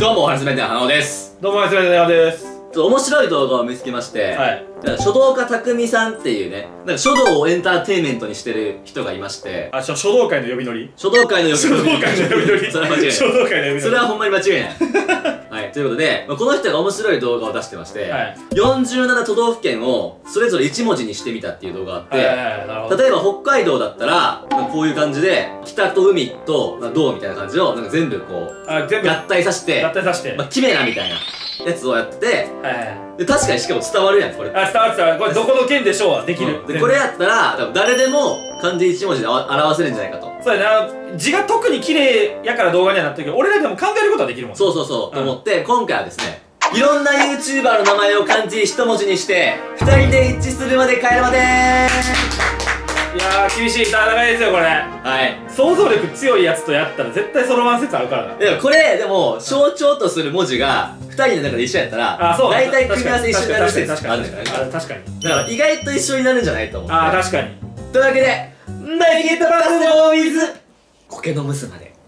どうも、初めての花尾です。 どうも、初めての花尾です。 面白い動画を見つけまして、はい。書道家匠さんっていうね、なんか書道をエンターテインメントにしてる人がいまして。 あ、書道界の呼び乗り？ 書道界の呼び乗り。 書道界の呼び乗り。 それは間違いない。 書道界の呼び乗り。 それはほんまに間違いない。はい。ということで、この人が面白い動画を出してまして、はい、47都道府県をそれぞれ1文字にしてみたっていう動画があって、例えば北海道だったら、こういう感じで、北と海と道みたいな感じをなんか全部こう、合体させて、キメラみたいなやつをやって、で確かにしかも伝わるやん、これ。あ、伝わる伝わる。これどこの県でしょうはできる。で、これやったら、誰でも漢字1文字で表せるんじゃないかと。そうやな。字が特に綺麗やから動画にはなってるけど、俺らでも考えることはできるもん。そうそうそう。と思って、今回はですね、いろんな YouTuber の名前を漢字1文字にして、2人で一致するまで帰るまでーす。いやー、厳しい戦いですよ、これ。はい。想像力強いやつとやったら絶対そろばん説あるからな。いや、これ、でも、象徴とする文字が、2人の中で一緒やったら、大体組み合わせ一緒になる説あるんじゃないかな。確かに。だから、意外と一緒になるんじゃないと思う。ああ、確かに。というわけで、ナビゲートバスで大水苔の蒸すまで。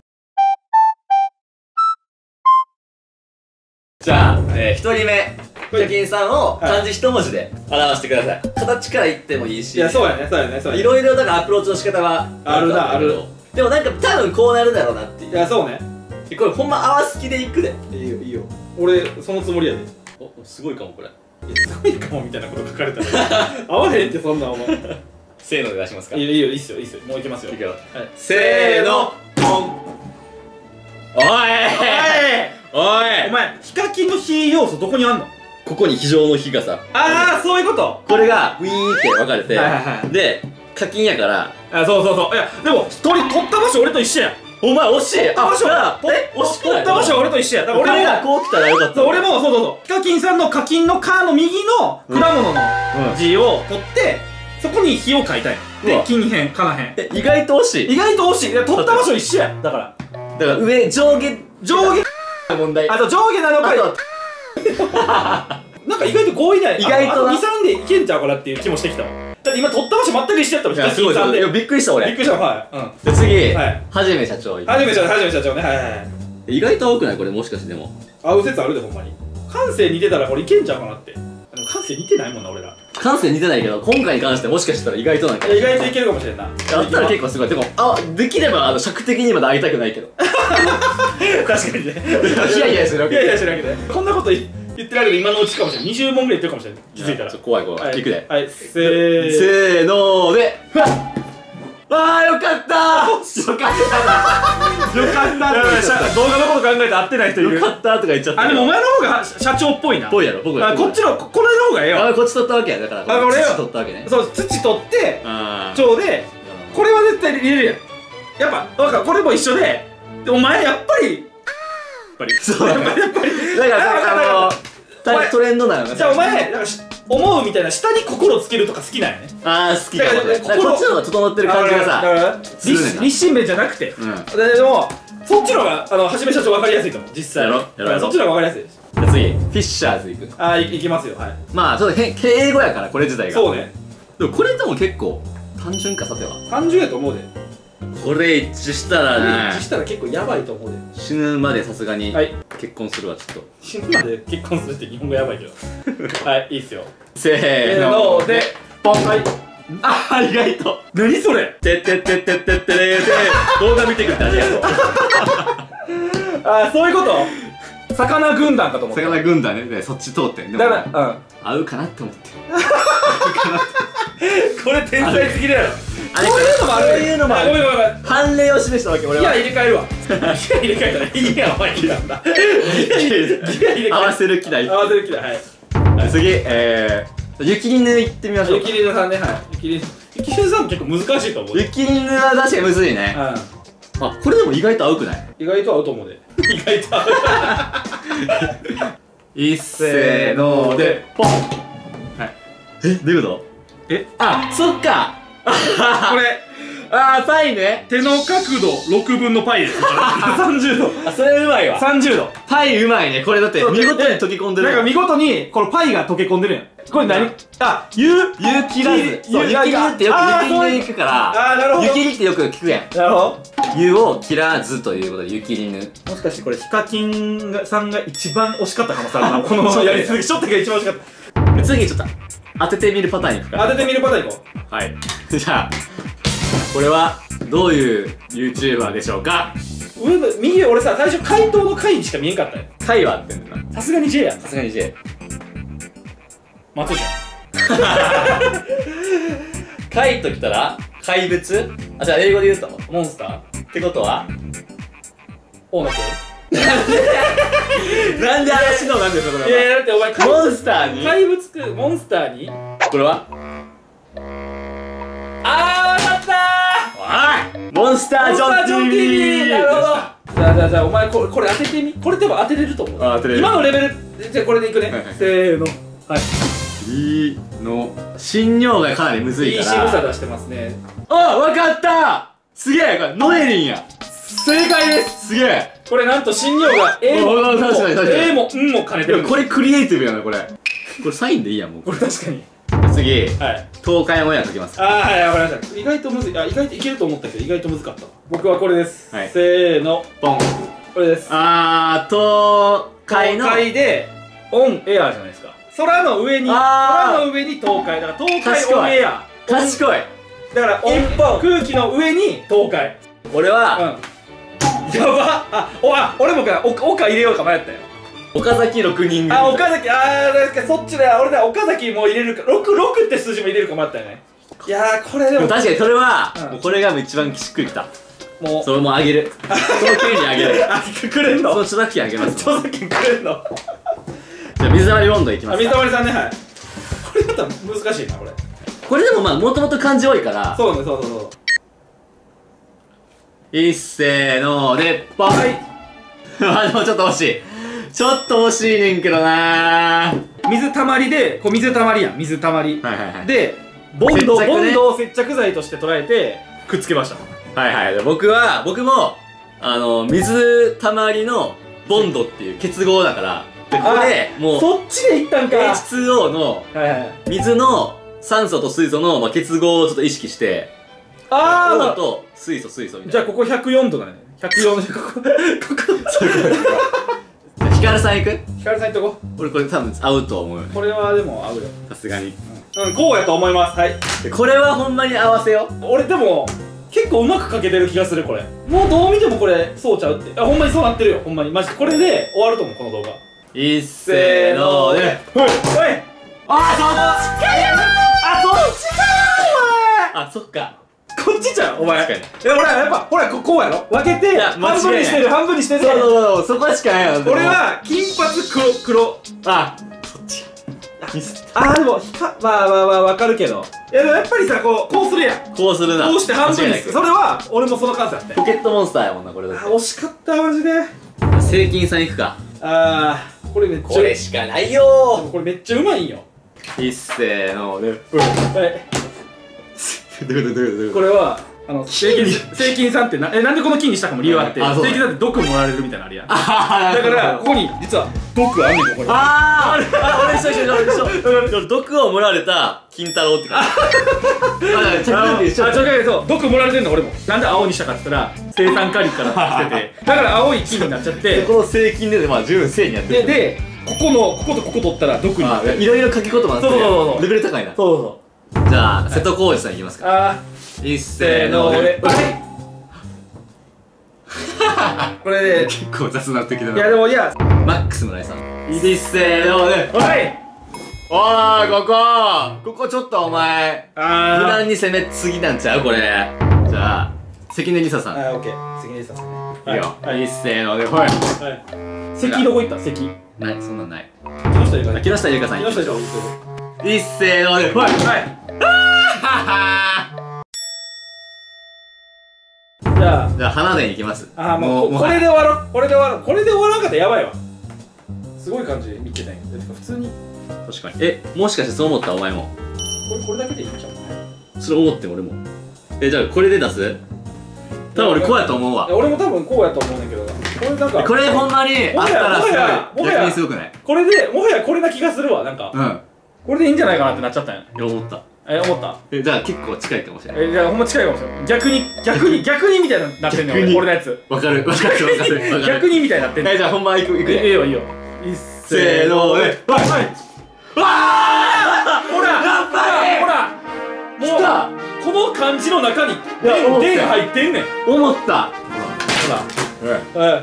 じゃあ、1人目。ヒカキンさんを漢字一文字で表してください。形から言ってもいいし。いや、そうやね、そうやね、そうやね。いろいろだからアプローチの仕方はあるな、ある。でもなんか多分こうなるだろうなっていう。いや、そうね。これほんま合わす気でいくで。いいよ、いいよ。俺、そのつもりやで。お、すごいかも、これ。すごいかもみたいなこと書かれたら。合わへんって、そんなお前。せーので出しますか。いいよ、いいよ、いいっすよ、いいっすよ。もういきますよ。いくよ。せーの、ポン。おいおいお前、ヒカキンの火要素どこにあんの？ここに非常の火がさ。ああ、そういうこと。これがウィーンって分かれて、で課金やから。あ、そうそうそう。いやでも取った場所俺と一緒や。お前惜しい。取った場所取った場所俺と一緒や。だから俺もこう来たらよかった。俺もそうそうそう。ヒカキンさんの課金の「カ」の右の果物の字を取ってそこに火を書いたんや。で金へんかなへん。意外と惜しい。意外と惜しい。取った場所一緒や。だから上上下問題。あと上下なのか。なんか意外と強引ない。意外と2、3でいけんちゃうかなっていう気もしてきたわ。だって今取った場所全く一緒やったもん。ヒカキンさんで。びっくりした俺。びっくりした。はい。で次、はじめ社長。はじめ社長ね。はいはい。意外と多くないこれもしかしてでも。合う説あるでほんまに。感性似てたらこれいけんちゃうかなって。でも感性似てないもんな俺ら。感性似てないけど今回に関してもしかしたら意外となんか。意外といけるかもしれんな。だったら結構すごい。でもできれば尺的にまだ会いたくないけど。確かにね。いやいやするわけ。いやいやするわけで。こんなこと言ってられる今のうちかもしれない。20問ぐらい言ってるかもしれない。気づいたら。怖い怖い。いくで。はい。せーので。ああよかったー。よかった。よかった。動画のこと考えて合ってない人いる。よかったとか言っちゃった。あでもお前の方が社長っぽいな。ぽいやろ。僕こっちのこれの方がええよ。こっち取ったわけやだから。土取ったわけね。そう土取って蝶でこれは絶対入れるやん。やっぱこれも一緒でお前やっぱり。そうやっぱりだからトレンドなのね。じゃあお前思うみたいな下に心つけるとか好きなんやね。ああ好きだからこっちの方が整ってる感じがさ立身弁じゃなくてでもそっちの方がはじめ社長分かりやすいと思う実際。そっちの方が分かりやすいです。じゃあ次フィッシャーズいく。ああいきますよ。はい。まあちょっと敬語やからこれ自体が。そうね。でもこれでも結構単純化させは単純やと思うで。これ一致したらね。一致したら結構やばいと思うで。死ぬまでさすがに結婚するわちょっと。死ぬまで結婚するって日本語やばいけど。はいいいっすよ。せーのでポン。はい。ああ意外と。何それ。てってってってってってれ動画見てくれてありがとう。あそういうこと。魚軍団かと思った。魚軍団ね。そっち通って。だから合うかなって思って。これ天才すぎるやろ。こういうのもある。そういうのもある。ごめんごめん。判例を示したわけ俺は。ギア入れ替えるわ。ギア入れ替えたらいいやお前ギアなんだ。ギア入れ替え。合わせる気だ。合わせる気だ。はい。次雪犬行ってみましょう。雪犬さんね。はい。雪犬さん結構難しいと思う。雪犬は確かにむずいね。あこれでも意外と合うくない？意外と合うと思うで。意外と合う。いっせーのでポン。はい。どういうこと？あそっか。これあー、パイね。 手の角度6分のパイです。30度。 あ、それうまいわ。 30度。 パイうまいね。これだって、見事に溶け込んでる。 なんか見事に、このパイが溶け込んでるやん。これ何？あ、湯切らず。そう、湯切りってよく湯切りで行くから。あー、なるほど。湯切りってよく聞くやん。 なるほど。 湯を切らずということで、湯切りぬ。 もしかしてこれ、ヒカキンさんが一番惜しかった可能性あるな。このやり続き、ショットが一番惜しかった。 次ちょっと、当ててみるパターンいくか。 当ててみるパターンいこう。はい。じゃあ、これは、どういう YouTuber でしょうか？ 右、俺さ、最初回答の回にしか見えんかったよ。 回は合ってんだな。 さすがに J やん。 さすがに J。 松じゃん。 怪ときたら怪物。あ、じゃあ英語で言うとモンスターってことは大野くん。 なんで嵐のなんでそこいやだってお前モンスターに怪物くん、モンスターにこれはあー、わかったー。おい、モンスタージョン TV。 なるほど。じゃあお前これ当ててみ。これ多分当てれると思う。 あ、当てれる。 今のレベル。じゃあこれでいくね。せーの。はい。 新尿がかなりむずいから。 いい仕草出してますね。 あ、わかった。すげえ、これノエリンや。 正解です。 すげえ。 これなんと新尿が A も確かに A もんも兼ねてる。 これクリエイティブやな、これ。これサインでいいやん、もう。 これ確かに。 次、 はい。 東海オンエア解きます。 あー、はい、わかりました。意外とむずい。あ、意外といけると思ったけど、意外と難かった。僕はこれです。 はい。 せーの。 ポン。 これです。 東海の。 東海で、オンエアじゃないですか。空の上に東海。だから東海オンエア。 賢い。 だから空気の上に東海。 俺は、 やばっ。俺も岡入れようか迷ったよ。 岡崎6人組。 あ、岡崎、確かそっちだよ。俺だ、岡崎も入れるか、6って数字も入れるか迷ったよね。いやー、これでも確かにそれは、もうこれが一番しっくりきた。もうそれもあげる。その権利あげる。 くれんの？ その著作権あげます。 著作権くれんの？ じゃあ水溜りボンドいきますか。 水溜りさんね、はい。これだったら難しいな、これ。 これでもまあもともと漢字多いから。 そうね、そう。 いっせーのでポン。はい。あ、でもちょっと惜しい。ちょっと惜しいねんけどなー。 水たまりで、こう水たまりやん、水たまり。 はいはいはい。 で、ボンドを接着剤として捉えて、くっつけました。 はいはい。僕も、水たまりのボンドっていう結合だから、で、これで、もう、 そっちでいったんか。 H2O の、水の酸素と水素の結合をちょっと意識して、O と水素みたいな。 じゃあここ104度だね。104度。ここ。 ヒカルさん行く？ ヒカルさん行っとこう。俺これ多分合うと思うよね。 これはでも合うよ。 さすがに。 こうやと思います。はい。 これはほんまに合わせよ。 俺でも、結構うまく描けてる気がする、これ。もうどう見てもこれ、そうちゃうって。ほんまにそうなってるよ。ほんまに。マジで。これで終わると思う、この動画。 いっせーので。 ほい。 あ、そっちかよあ、そっちかよ、 お前。あ、そっか。 こっちじゃん、お前。確かに。ほら、やっぱ、ほら、こうやろ。分けて、半分にしてる、半分にしてる。 そう、そこしかないよ。 俺は、金髪、黒。 あ、そっち。 でも、まあ、わかるけど。いや、でもやっぱりさ、こうするやん。 こうするな。 こうして半分にする。それは、俺もその感じだった。 ポケットモンスターやもんな、これだって。 惜しかった、マジで。 セイキンさん行くか。 これめっちゃ。 これしかないよ。 これめっちゃうまいんよ。 いっせーので。はい。 これは、セイキンさんってなんでこの金にしたかも理由あって、セイキンさんって毒もられるみたいなのあるやん。だから、ここに、実は、毒あんねん、ここに。 俺一緒。毒をもられた金太郎って感じ。 そう、毒もられてんの、俺も。なんで青にしたかって言ったら、生産カリから来てて、だから青い金になっちゃって、 このセイキンで、まあ、十分正にやってる。 で、こことここ取ったら毒になって。 いろいろ書き言葉あって、 そうレベル高いな。 そう。 じゃあ、瀬戸康史さんいきますか。いっせーので。 これで結構雑なってきたな。 いやでも、いやマックス村井さんいっせーので。おい、ここちょっとお前無難に攻めすぎなんちゃうこれ。じゃあ関根梨沙さん。 オッケー、関根梨沙さんね。 いいよ。いっせーので。ほい。 関どこ行った？関ない、そんなんない。 木下ゆかさん。 いっせーので。ほい。じゃあ花伝いきます。 もうこれで終わろう。これで終わらんかったらやばいわ。すごい感じで見てたんや。普通に。 確かに。もしかしてそう思ったお前も。 これだけでいいんちゃう？ それ思って俺も。 じゃあこれで出す？多分俺こうやと思うわ。 俺も多分こうやと思うねんけどな。これなんかこれほんまにあったらすごい逆にすごくない？ これでもはやこれな気がするわ。なんかこれでいいんじゃないかなってなっちゃったんや。 思った。 思った？ じゃあ結構近いかもしれない。 じゃあほんま近いかもしれない。逆にみたいになってんねん俺のやつ。 わかる。 逆にみたいになってんねん。 じゃあほんまいく。いいよいいよ。 せーので。わっほらほらもうこの漢字の中に電が入ってんねん。 思った。ほら。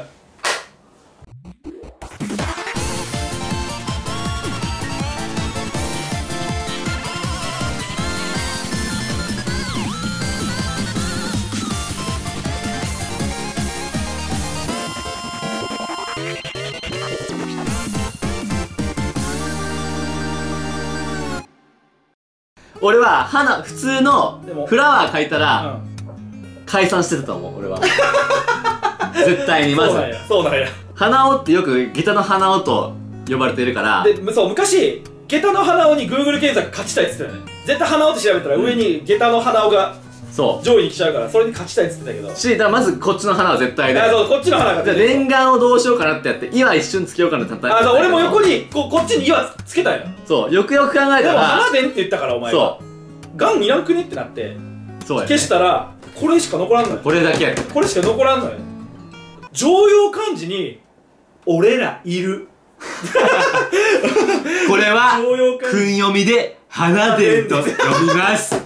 俺は普通のフラワー描いたら解散してたと思う。俺は絶対に。まずそうなんや。 花尾ってよく下駄の花尾と呼ばれているから。 でそう昔下駄の花尾に Google 検索勝ちたいっつってたよね。絶対花尾って調べたら上に下駄の花尾が上位に来ちゃうから、それに勝ちたいっつってたけど、だからまずこっちの花は絶対で。 そうこっちの花が。 じゃあ念願をどうしようかなってやって岩一瞬つけようかなってそう俺も横にこっちに岩つけたんや。 そうよくよく考えたら。でも花伝って言ったからお前はガンいらんくねってなって消したらこれしか残らんのよ。 これだけや。 これしか残らんのよ。常用漢字に俺らいるこれは訓読みで花伝と呼びます。